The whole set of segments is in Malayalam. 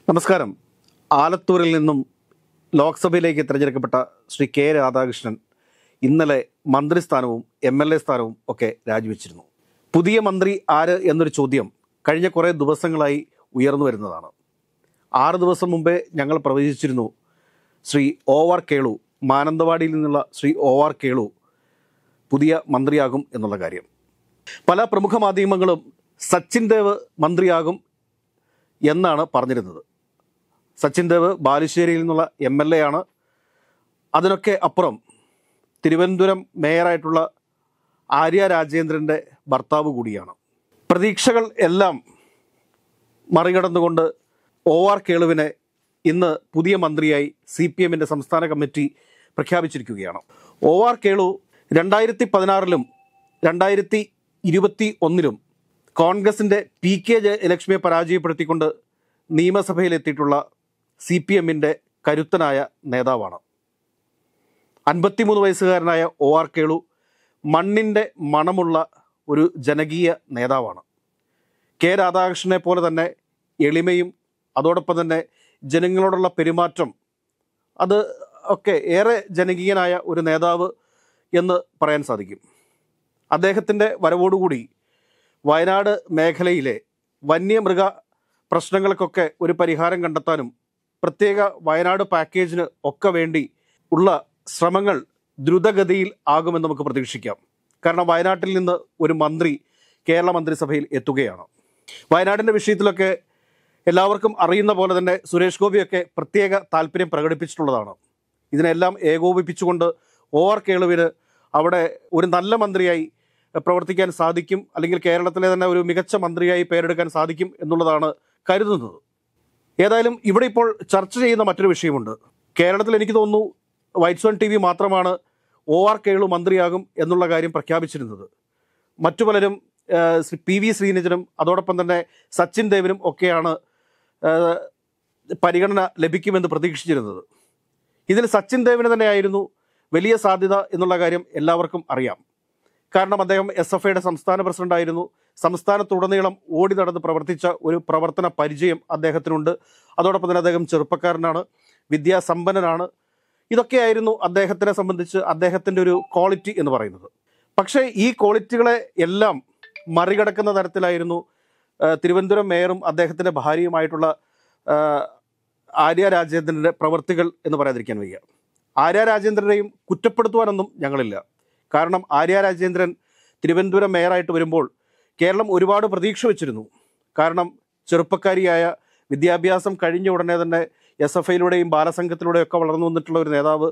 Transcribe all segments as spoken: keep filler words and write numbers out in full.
നമസ്കാരം. ആലത്തൂരിൽ നിന്നും ലോക്സഭയിലേക്ക് തിരഞ്ഞെടുക്കപ്പെട്ട ശ്രീ കെ രാധാകൃഷ്ണൻ ഇന്നലെ മന്ത്രിസ്ഥാനവും എം എൽ എ സ്ഥാനവും ഒക്കെ രാജിവെച്ചിരുന്നു. പുതിയ മന്ത്രി ആര് എന്നൊരു ചോദ്യം കഴിഞ്ഞ കുറേ ദിവസങ്ങളായി ഉയർന്നു വരുന്നതാണ്. ആറ് ദിവസം മുമ്പേ ഞങ്ങൾ പ്രവചിച്ചിരുന്നു ശ്രീ ഒ ആർ കേളു, മാനന്തവാടിയിൽ നിന്നുള്ള ശ്രീ ഒ ആർ കേളു പുതിയ മന്ത്രിയാകും എന്നുള്ള കാര്യം. പല പ്രമുഖ മാധ്യമങ്ങളും സച്ചിൻ ദേവ് മന്ത്രിയാകും എന്നാണ് പറഞ്ഞിരുന്നത്. സച്ചിൻ ദേവ് ബാലുശ്ശേരിയിൽ നിന്നുള്ള എം എൽ എ ആണ്. അതിനൊക്കെ അപ്പുറം തിരുവനന്തപുരം മേയറായിട്ടുള്ള ആര്യ രാജേന്ദ്രൻ്റെ ഭർത്താവ് കൂടിയാണ്. പ്രതീക്ഷകൾ എല്ലാം മറികടന്നുകൊണ്ട് ഒ ആർ കേളുവിനെ ഇന്ന് പുതിയ മന്ത്രിയായി സി പി എമ്മിൻ്റെ സംസ്ഥാന കമ്മിറ്റി പ്രഖ്യാപിച്ചിരിക്കുകയാണ്. ഒ ആർ കേളു രണ്ടായിരത്തി പതിനാറിലും രണ്ടായിരത്തി ഇരുപത്തി ഒന്നിലും കോൺഗ്രസിൻ്റെ പി കെ ജയലക്ഷ്മിയെ പരാജയപ്പെടുത്തിക്കൊണ്ട് നിയമസഭയിലെത്തിയിട്ടുള്ള സി പി എമ്മിൻ്റെ കരുത്തനായ നേതാവാണ്. അൻപത്തിമൂന്ന് വയസ്സുകാരനായ ഒ ആർ കേളു മണ്ണിൻ്റെ മണമുള്ള ഒരു ജനകീയ നേതാവാണ്. കെ രാധാകൃഷ്ണനെ പോലെ തന്നെ എളിമയും അതോടൊപ്പം തന്നെ ജനങ്ങളോടുള്ള പെരുമാറ്റം, അത് ഒക്കെ ഏറെ ജനകീയനായ ഒരു നേതാവ് എന്ന് പറയാൻ സാധിക്കും. അദ്ദേഹത്തിൻ്റെ വരവോടുകൂടി വയനാട് മേഖലയിലെ വന്യമൃഗ പ്രശ്നങ്ങൾക്കൊക്കെ ഒരു പരിഹാരം കണ്ടെത്താനും പ്രത്യേക വയനാട് പാക്കേജിന് ഒക്കെ വേണ്ടി ഉള്ള ശ്രമങ്ങൾ ദ്രുതഗതിയിൽ ആകുമെന്ന് നമുക്ക് പ്രതീക്ഷിക്കാം. കാരണം വയനാട്ടിൽ നിന്ന് ഒരു മന്ത്രി കേരള മന്ത്രിസഭയിൽ എത്തുകയാണ്. വയനാടിൻ്റെ വിഷയത്തിലൊക്കെ എല്ലാവർക്കും അറിയുന്ന പോലെ തന്നെ സുരേഷ് ഗോപിയൊക്കെ പ്രത്യേക താല്പര്യം പ്രകടിപ്പിച്ചിട്ടുള്ളതാണ്. ഇതിനെല്ലാം ഏകോപിപ്പിച്ചുകൊണ്ട് ഒ ആർ കേളുവിന് അവിടെ ഒരു നല്ല മന്ത്രിയായി പ്രവർത്തിക്കാൻ സാധിക്കും, അല്ലെങ്കിൽ കേരളത്തിലെ തന്നെ ഒരു മികച്ച മന്ത്രിയായി പേരെടുക്കാൻ സാധിക്കും എന്നുള്ളതാണ് കരുതുന്നത്. ഏതായാലും ഇവിടെ ഇപ്പോൾ ചർച്ച ചെയ്യുന്ന മറ്റൊരു വിഷയമുണ്ട്. കേരളത്തിൽ എനിക്ക് തോന്നുന്നു വൈറ്റ് സോൺ ടി വി മാത്രമാണ് ഒ ആർ കേളു മന്ത്രിയാകും എന്നുള്ള കാര്യം പ്രഖ്യാപിച്ചിരുന്നത്. മറ്റു പലരും പി വി ശ്രീനിധനും അതോടൊപ്പം തന്നെ സച്ചിൻ ദേവിനും ഒക്കെയാണ് പരിഗണന ലഭിക്കുമെന്ന് പ്രതീക്ഷിച്ചിരുന്നത്. ഇതിൽ സച്ചിൻ ദേവിന് തന്നെയായിരുന്നു വലിയ സാധ്യത എന്നുള്ള കാര്യം എല്ലാവർക്കും അറിയാം. കാരണം അദ്ദേഹം എസ് എഫ് ഐയുടെ സംസ്ഥാന പ്രസിഡന്റായിരുന്നു. സംസ്ഥാനത്തുടനീളം ഓടി നടന്ന് പ്രവർത്തിച്ച ഒരു പ്രവർത്തന പരിചയം അദ്ദേഹത്തിനുണ്ട്. അതോടൊപ്പം തന്നെ അദ്ദേഹം ചെറുപ്പക്കാരനാണ്, വിദ്യാസമ്പന്നനാണ്. ഇതൊക്കെയായിരുന്നു അദ്ദേഹത്തിനെ സംബന്ധിച്ച് അദ്ദേഹത്തിൻ്റെ ഒരു ക്വാളിറ്റി എന്ന് പറയുന്നത്. പക്ഷേ ഈ ക്വാളിറ്റികളെ എല്ലാം മറികടക്കുന്ന തരത്തിലായിരുന്നു തിരുവനന്തപുരം മേയറും അദ്ദേഹത്തിൻ്റെ ഭാര്യയുമായിട്ടുള്ള ആര്യ രാജേന്ദ്രൻ്റെ പ്രവൃത്തികൾ എന്ന് പറയാതിരിക്കാൻ വയ്യ. ആര്യ രാജേന്ദ്രനെയും കുറ്റപ്പെടുത്തുവാനൊന്നും ഞങ്ങളില്ല. കാരണം ആര്യ രാജേന്ദ്രൻ തിരുവനന്തപുരം മേയറായിട്ട് വരുമ്പോൾ കേരളം ഒരുപാട് പ്രതീക്ഷ വെച്ചിരുന്നു. കാരണം ചെറുപ്പക്കാരിയായ, വിദ്യാഭ്യാസം കഴിഞ്ഞ ഉടനെ തന്നെ എസ് എഫ് ഐയിലൂടെയും ബാലസംഘത്തിലൂടെയൊക്കെ വളർന്നു വന്നിട്ടുള്ള ഒരു നേതാവ്,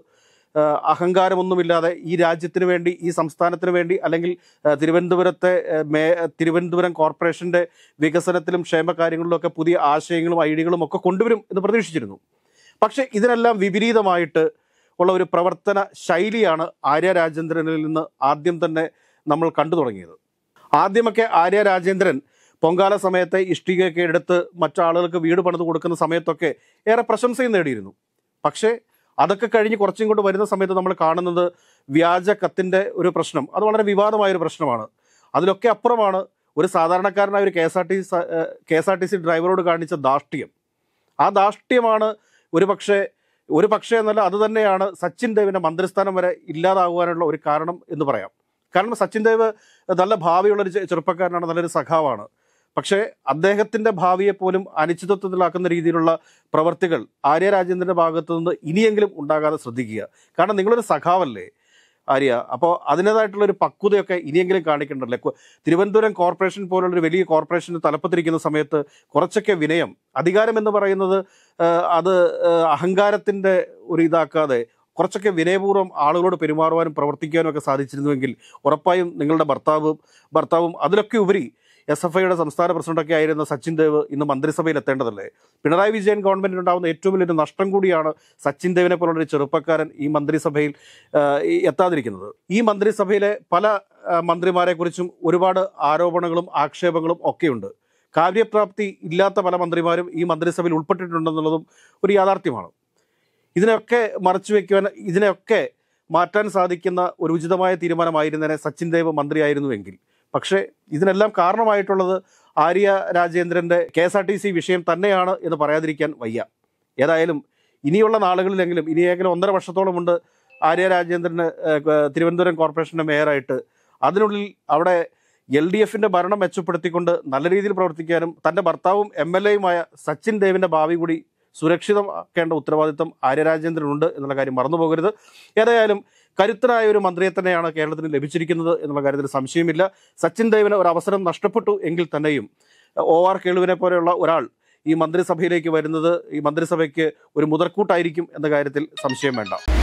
അഹങ്കാരമൊന്നുമില്ലാതെ ഈ രാജ്യത്തിന് വേണ്ടി, ഈ സംസ്ഥാനത്തിന് വേണ്ടി, അല്ലെങ്കിൽ തിരുവനന്തപുരത്തെ മേ തിരുവനന്തപുരം കോർപ്പറേഷൻ്റെ വികസനത്തിലും ക്ഷേമകാര്യങ്ങളിലുമൊക്കെ പുതിയ ആശയങ്ങളും ഐഡിയകളും ഒക്കെ കൊണ്ടുവരും എന്ന് പ്രതീക്ഷിച്ചിരുന്നു. പക്ഷേ ഇതിനെല്ലാം വിപരീതമായിട്ട് ഉള്ള ഒരു പ്രവർത്തന ശൈലിയാണ് ആര്യ രാജേന്ദ്രനിൽ നിന്ന് ആദ്യം തന്നെ നമ്മൾ കണ്ടു തുടങ്ങിയത്. ആദ്യമൊക്കെ ആര്യ രാജേന്ദ്രൻ പൊങ്കാല സമയത്തെ ഇഷ്ടികയൊക്കെ എടുത്ത് മറ്റാളുകൾക്ക് വീട് പണിത് കൊടുക്കുന്ന സമയത്തൊക്കെ ഏറെ പ്രശംസയും നേടിയിരുന്നു. പക്ഷേ അതൊക്കെ കഴിഞ്ഞ് കുറച്ചും കൂടെ വരുന്ന സമയത്ത് നമ്മൾ കാണുന്നത് വ്യാജ കത്തിൻ്റെ ഒരു പ്രശ്നം. അത് വളരെ വിവാദമായൊരു പ്രശ്നമാണ്. അതിലൊക്കെ അപ്പുറമാണ് ഒരു സാധാരണക്കാരനായ ഒരു K S R T C K S R T C ഡ്രൈവറോട് കാണിച്ച ധാർഷ്ട്യം. ആ ധാർഷ്ട്യമാണ് ഒരു പക്ഷേ ഒരു പക്ഷേ എന്നല്ല അത് തന്നെയാണ് സച്ചിൻ ദേവിൻ്റെ മന്ത്രിസ്ഥാനം വരെ ഇല്ലാതാകുവാനുള്ള ഒരു കാരണം എന്ന് പറയാം. കാരണം സച്ചിൻ ദേവ് നല്ല ഭാവിയുള്ളൊരു ചെറുപ്പക്കാരനാണ്, നല്ലൊരു സഖാവാണ്. പക്ഷേ അദ്ദേഹത്തിൻ്റെ ഭാവിയെ പോലും അനിശ്ചിതത്വത്തിലാക്കുന്ന രീതിയിലുള്ള പ്രവർത്തികൾ ആര്യ രാജേന്ദ്രൻ്റെ ഭാഗത്തു നിന്ന് ഇനിയെങ്കിലും ഉണ്ടാകാതെ ശ്രദ്ധിക്കുക. കാരണം നിങ്ങളൊരു സഖാവല്ലേ ആര്യ, അപ്പോൾ അതിൻ്റേതായിട്ടുള്ളൊരു പക്വതയൊക്കെ ഇനിയെങ്കിലും കാണിക്കേണ്ടല്ലേ. തിരുവനന്തപുരം കോർപ്പറേഷൻ പോലുള്ളൊരു വലിയ കോർപ്പറേഷന് തലപ്പത്തിരിക്കുന്ന സമയത്ത് കുറച്ചൊക്കെ വിനയം, അധികാരം എന്ന് പറയുന്നത് അത് അഹങ്കാരത്തിൻ്റെ ഒരു ഇതാക്കാതെ കുറച്ചൊക്കെ വിനയപൂർവ്വം ആളുകളോട് പെരുമാറുവാനും പ്രവർത്തിക്കാനും ഒക്കെ സാധിച്ചിരുന്നുവെങ്കിൽ ഉറപ്പായും നിങ്ങളുടെ ഭർത്താവും ഭർത്താവും അതിലൊക്കെ ഉപരി എസ് എഫ് ഐയുടെ സംസ്ഥാന പ്രസിഡന്റൊക്കെ ആയിരുന്ന സച്ചിൻ ദേവ് ഇന്ന് മന്ത്രിസഭയിൽ എത്തേണ്ടതല്ലേ. പിണറായി വിജയൻ ഗവൺമെൻറ്റിനുണ്ടാകുന്ന ഏറ്റവും വലിയൊരു നഷ്ടം കൂടിയാണ് സച്ചിൻ ദേവിനെ പോലുള്ളൊരു ചെറുപ്പക്കാരൻ ഈ മന്ത്രിസഭയിൽ എത്താതിരിക്കുന്നത്. ഈ മന്ത്രിസഭയിലെ പല മന്ത്രിമാരെക്കുറിച്ചും ഒരുപാട് ആരോപണങ്ങളും ആക്ഷേപങ്ങളും ഒക്കെയുണ്ട്. കാര്യപ്രാപ്തി ഇല്ലാത്ത പല മന്ത്രിമാരും ഈ മന്ത്രിസഭയിൽ ഉൾപ്പെട്ടിട്ടുണ്ടെന്നുള്ളതും ഒരു യാഥാർത്ഥ്യമാണ്. ഇതിനൊക്കെ മറച്ചു വയ്ക്കുവാൻ, ഇതിനെയൊക്കെ മാറ്റാൻ സാധിക്കുന്ന ഒരു ഉചിതമായ തീരുമാനമായിരുന്നേനെ സച്ചിൻ ദേവ് മന്ത്രിയായിരുന്നുവെങ്കിൽ. പക്ഷേ ഇതിനെല്ലാം കാരണമായിട്ടുള്ളത് ആര്യ രാജേന്ദ്രൻ്റെ K S R T C വിഷയം തന്നെയാണ് എന്ന് പറയാതിരിക്കാൻ വയ്യ. ഏതായാലും ഇനിയുള്ള നാളുകളിലെങ്കിലും ഇനിയെങ്കിലും ഒന്നര വർഷത്തോളമുണ്ട് ആര്യ രാജേന്ദ്രന് തിരുവനന്തപുരം കോർപ്പറേഷൻ്റെ മേയറായിട്ട്. അതിനുള്ളിൽ അവിടെ എൽ ഡി എഫിൻ്റെ ഭരണം മെച്ചപ്പെടുത്തിക്കൊണ്ട് നല്ല രീതിയിൽ പ്രവർത്തിക്കാനും തൻ്റെ ഭർത്താവും എം എൽ എയുമായ സച്ചിൻ ദേവിൻ്റെ ഭാവി കൂടി സുരക്ഷിതമാക്കേണ്ട ഉത്തരവാദിത്വം ആര്യ രാജേന്ദ്രനുണ്ട് എന്നുള്ള കാര്യം മറന്നു പോകരുത്. ഏതായാലും കരുത്തനായ ഒരു മന്ത്രിയെ തന്നെയാണ് കേരളത്തിന് ലഭിച്ചിരിക്കുന്നത് എന്നുള്ള കാര്യത്തിൽ സംശയമില്ല. സച്ചിൻ ദേവിന് ഒരു അവസരം നഷ്ടപ്പെട്ടു എങ്കിൽ തന്നെയും ഒ ആർ കേളുവിനെ പോലെയുള്ള ഒരാൾ ഈ മന്ത്രിസഭയിലേക്ക് വരുന്നത് ഈ മന്ത്രിസഭയ്ക്ക് ഒരു മുതൽക്കൂട്ടായിരിക്കും എന്ന കാര്യത്തിൽ സംശയം വേണ്ട.